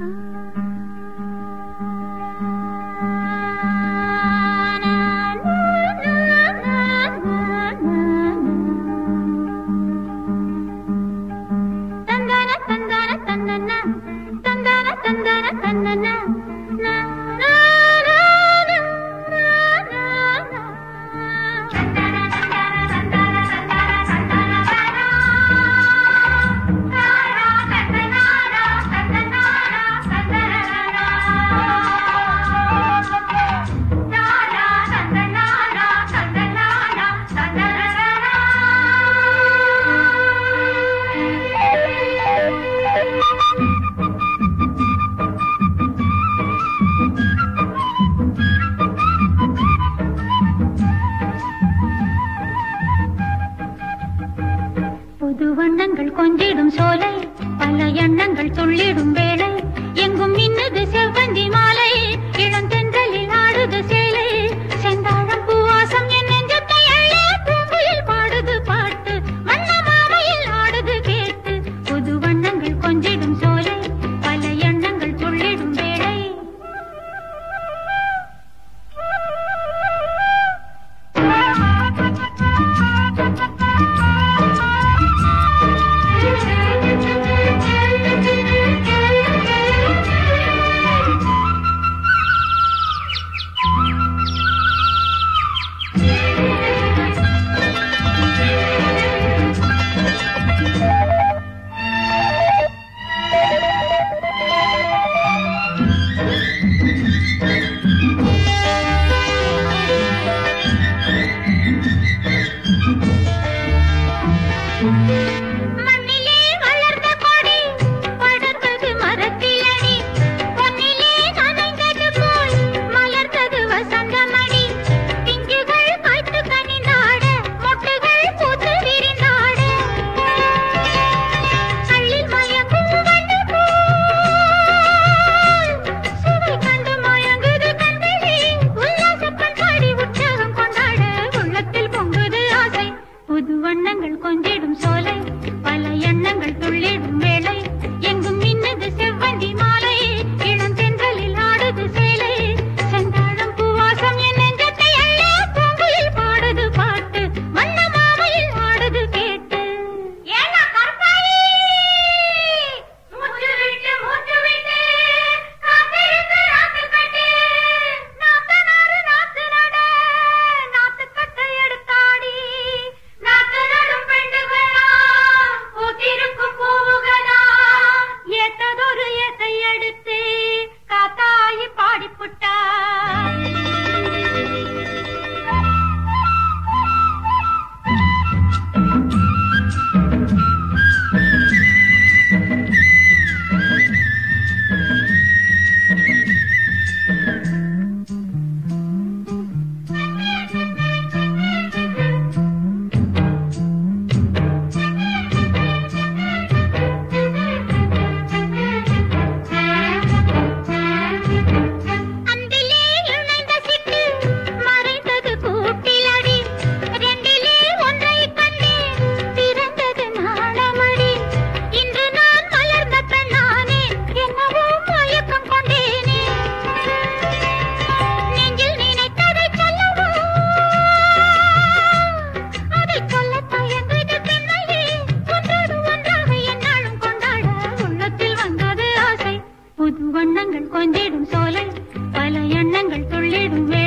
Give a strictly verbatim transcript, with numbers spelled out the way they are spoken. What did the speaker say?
கொஞ்சிடும் சோலை பல எண்ணங்கள் துள்ளிடும் வேளை எங்கும் மின்னுது செவ்வந்தி மாலை இளந்தென்றலில் ஆடுது சேலை செந்தாழம் பூவாசம் என் நெஞ்சத்தை அள்ள பூங்குயில் பாடுது பாட்டு வண்ண மாமையில் ஆடுது கேட்டு புது வண்ணங்கள் கொஞ்சிடும் சோலை பல எண்ணங்கள் துள்ளிடும் வேளை கொஞ்சிடும் சோலை பல எண்ணங்கள் துள்ளிடும் வேளை எங்கும் மின்னது செவ்வந்தி மாலை இளந்தென்றலில் ஆடுது சேலை செந்தாழம் பூவாசம் என் நெஞ்சத்தை அள்ள பூங்குயில் பாடுது பாட்டு வண்ண மாமையில் ஆடுது கேட்டு ஏன்னா கற்பாயி மூச்சு விட்டு மூச்சு விட்டு காத்திருந்து நாத்து கட்டு நாத்து நாறு நாத்து நட நாத்து கட்டை எடுத்தாடி ஏத்ததொரு ஏத்தை எடுத்து காத்தாயி பாடிப்புட்டா புது வண்ணங்கள் கொஞ்சிடும் சோலை பல எண்ணங்கள் துள்ளிடும்